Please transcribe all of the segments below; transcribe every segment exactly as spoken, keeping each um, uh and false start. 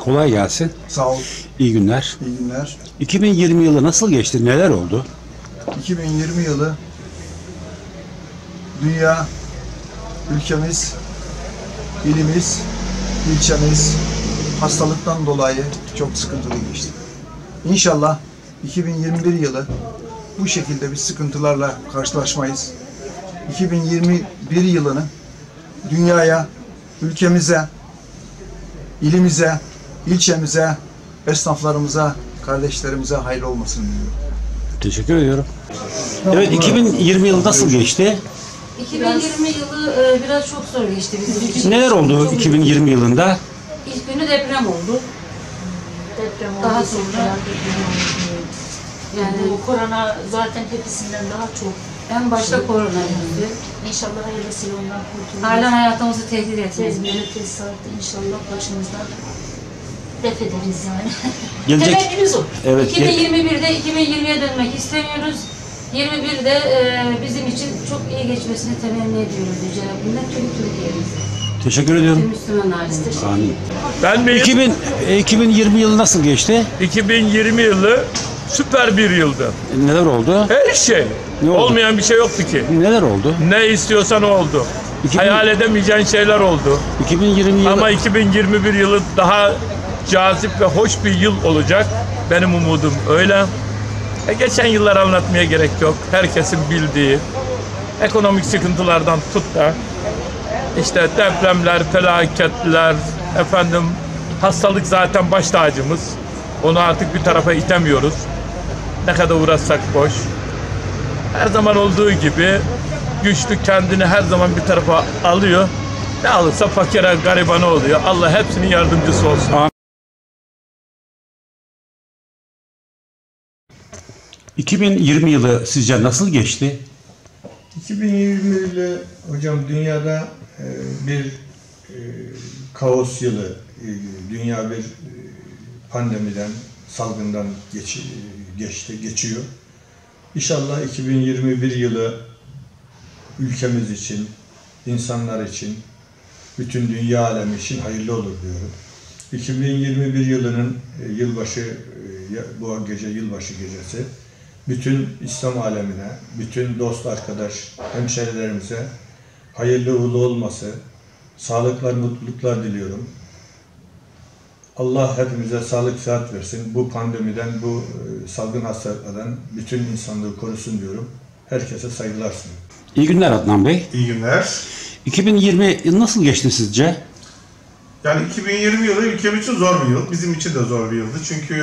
Kolay gelsin. Sağ ol. İyi günler. İyi günler. iki bin yirmi yılı nasıl geçti? Neler oldu? iki bin yirmi yılı dünya, ülkemiz, ilimiz, ilçemiz hastalıktan dolayı çok sıkıntılı geçti. İnşallah iki bin yirmi bir yılı bu şekilde bir sıkıntılarla karşılaşmayız. iki bin yirmi bir yılını dünyaya, ülkemize, ilimize, ilçemize, esnaflarımıza, kardeşlerimize hayırlı olmasını diliyorum. Teşekkür ediyorum. Evet, iki bin yirmi yılı nasıl geçti? iki bin yirmi yılı e, biraz çok zor geçti bizim için. Neler oldu Çok iki bin yirmi yılında? İlk günü deprem oldu. Deprem oldu. Daha sonra deprem oldu. yani Bu korona zaten hepsinden daha çok. en başta korona geldi. İnşallah hayırlısıyla ondan kurtuluruz. Halen hayatımızı tehdit etmedi. Tezmini tesisatı inşallah başımızdan def ederiz yani. Gelecek. Temennimiz o. Evet. iki bin yirmi birde iki bin yirmiye dönmek istemiyoruz. yirmi birde e, bizim için çok iyi geçmesini temenni ediyoruz Yüce Rabbimden tüm Türkiye'mize. Teşekkür ediyorum. Tüm Müslüman ailemize. Amin. Ben de iki bin, iki bin yirmi yılı nasıl geçti? iki bin yirmi yılı süper bir yıldı. Neler oldu? Her şey. Ne oldu? Olmayan bir şey yoktu ki. Neler oldu? Ne istiyorsan o oldu. iki bin Hayal edemeyeceğin şeyler oldu. iki bin yirmi yılı Ama iki bin yirmi bir yılı daha cazip ve hoş bir yıl olacak. Benim umudum öyle. E geçen yılları anlatmaya gerek yok. Herkesin bildiği ekonomik sıkıntılardan tut da işte depremler, felaketler, efendim hastalık zaten baş tacımız. Onu artık bir tarafa itemiyoruz. Ne kadar uğraşsak boş. Her zaman olduğu gibi güçlü kendini her zaman bir tarafa alıyor. Ne alırsa fakire, garibana oluyor. Allah hepsinin yardımcısı olsun. Amin. iki bin yirmi yılı sizce nasıl geçti? iki bin yirmi yılı hocam dünyada e, bir e, kaos yılı, e, dünya bir e, pandemiden, salgından geç, geçti, geçiyor. İnşallah iki bin yirmi bir yılı ülkemiz için, insanlar için, bütün dünya alemi için hayırlı olur diyorum. iki bin yirmi bir yılının e, yılbaşı, e, bu gece yılbaşı gecesi, bütün İslam alemine, bütün dost, arkadaş, hemşerilerimize hayırlı uğurlu olması, sağlıklar, mutluluklar diliyorum. Allah hepimize sağlık, sıhhat versin. Bu pandemiden, bu salgın hastalıklardan bütün insanlığı korusun diyorum. Herkese saygılar sunuyorum. İyi günler Adnan Bey. İyi günler. iki bin yirmi yılı nasıl geçti sizce? Yani iki bin yirmi yılı ülkem için zor bir yıl. Bizim için de zor bir yıldı. Çünkü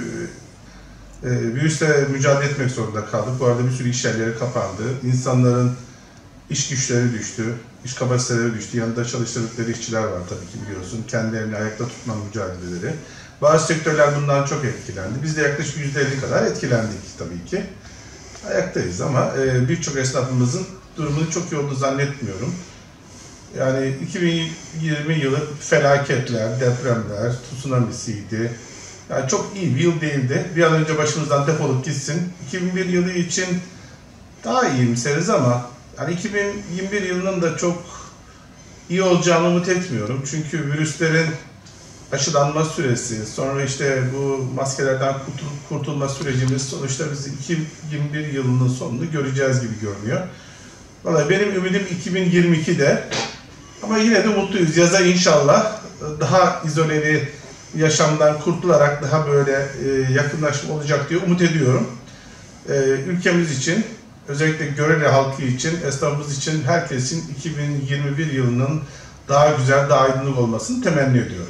e, virüsle mücadele etmek zorunda kaldık. Bu arada bir sürü iş yerleri kapandı. İnsanların iş güçleri düştü. İş kapasiteleri düştü. Yanında çalıştırdıkları işçiler var tabii ki biliyorsun. Kendilerini ayakta tutma mücadeleleri. Bazı sektörler bundan çok etkilendi. Biz de yaklaşık yüzde elli kadar etkilendik tabii ki. Ayaktayız ama e, birçok esnafımızın durumunu çok iyi olduğunu zannetmiyorum. Yani iki bin yirmi yılı felaketler, depremler, tsunamisiydi. Yani çok iyi bir yıl değildi. Bir an önce başımızdan defolup gitsin. iki bin bir yılı için daha iyimseriz ama yani iki bin yirmi bir yılının da çok iyi olacağını umut etmiyorum. Çünkü virüslerin aşılanma süresi, sonra işte bu maskelerden kurtul kurtulma sürecimiz sonuçta biz iki bin yirmi bir yılının sonunu göreceğiz gibi görünüyor. Vallahi benim ümidim iki bin yirmi ikide ama yine de mutluyuz. Yaza inşallah daha izoleli yaşamdan kurtularak daha böyle yakınlaşma olacak diye umut ediyorum. Ülkemiz için, özellikle Görele halkı için, esnafımız için, herkesin iki bin yirmi bir yılının daha güzel, daha aydınlık olmasını temenni ediyorum.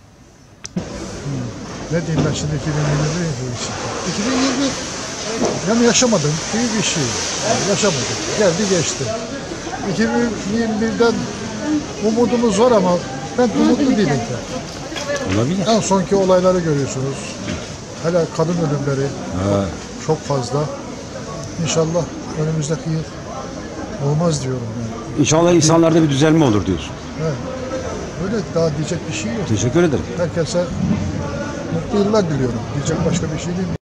Ne diyeyim ben şimdi iki bin yirmi bir yılı için? iki bin yirmi yani yaşamadım, büyük bir şey. Yani yaşamadık, geldi geçti. iki bin yirmi birden umudumuz var ama ben umutlu değilim. Olabilir. En sonki olayları görüyorsunuz. Hele kadın ölümleri Ha. çok fazla. İnşallah önümüzdeki yıl olmaz diyorum yani. İnşallah insanlarda bir düzelme olur diyorsun. Evet. Öyle daha diyecek bir şey yok. Teşekkür ederim. Herkese mutlu yıllar diliyorum. Diyecek başka bir şey değil.